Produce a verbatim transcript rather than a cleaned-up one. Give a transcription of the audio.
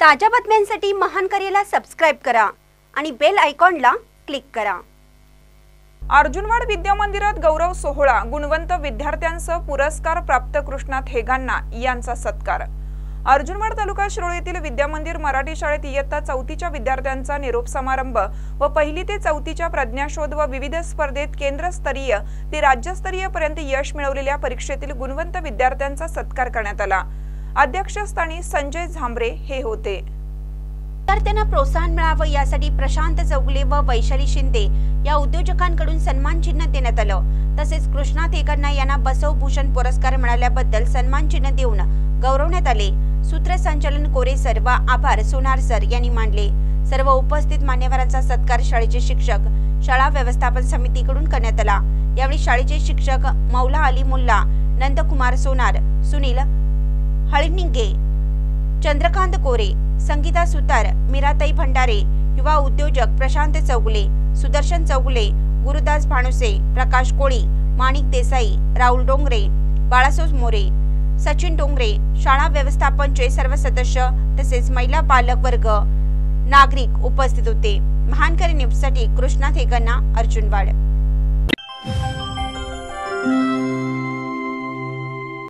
ताज्या बातम्यांसाठी महान करेला सबस्क्राइब करा आणि बेल आयकॉनला क्लिक करा। अर्जुनवाड विद्या मंदिरात गौरव सोहळा, गुणवंत विद्यार्थ्यांसह पुरस्कार प्राप्त कृष्णा थेगांना यांचा सत्कार। अर्जुनवाड तालुका शिरोळ येथील विद्या मंदिर मराठी शाळेत इयत्ता चौथीच्या विद्यार्थ्यांचा निरोप समारंभ व पहिली ते चौथीच्या प्रज्ञाशोध व विविध स्पर्धेत केंद्रस्तरीय ते राज्यस्तरीय पर्यंत यश मिळवलेल्या परीक्षेतील गुणवंत विद्यार्थ्यांचा सत्कार करण्यात आला। अध्यक्षस्थानी संजय झांबरे हे होते। विद्यार्थ्यांना प्रोत्साहन मिळावे यासाठी प्रशांत चौगुले व वैशाली शिंदे या उद्योजकांकडून सन्मान चिन्ह देण्यात आलं। तसेच कृष्णा थेगांना यांना बसव भूषण पुरस्कार मिळाल्याबद्दल सन्मान चिन्ह देऊन गौरवण्यात आले। सूत्रसंचालन कोरे सर व आभार सोनार सर यांनी मानले। सर्व उपस्थित मान्यवरांचा सत्कार शाळेचे शिक्षक, शाळा व्यवस्थापन समितीकडून करण्यात आला। यावेळी शाळेचे शिक्षक मौला अली मुल्ला, नंदकुमार सोनार, सुनील हळनिंगे, चंद्रकांत कोरे, संगीता सुतार, मीराताई भंडारे, युवा उद्योजक प्रशांत चौगुले, सुदर्शन चौगुले, गुरुदास भानुसे, प्रकाश कोळी, माणिक देसाई, राहुल डोंगरे, बाळासाहेब मोरे, सचिन डोंगरे, शाळा व्यवस्थापनचे सर्व सदस्य तसेच महिला बालक वर्ग, नागरिक उपस्थित होते। महान करे न्यूजसाठी कृष्णा थेगांना, अर्जुनवाड।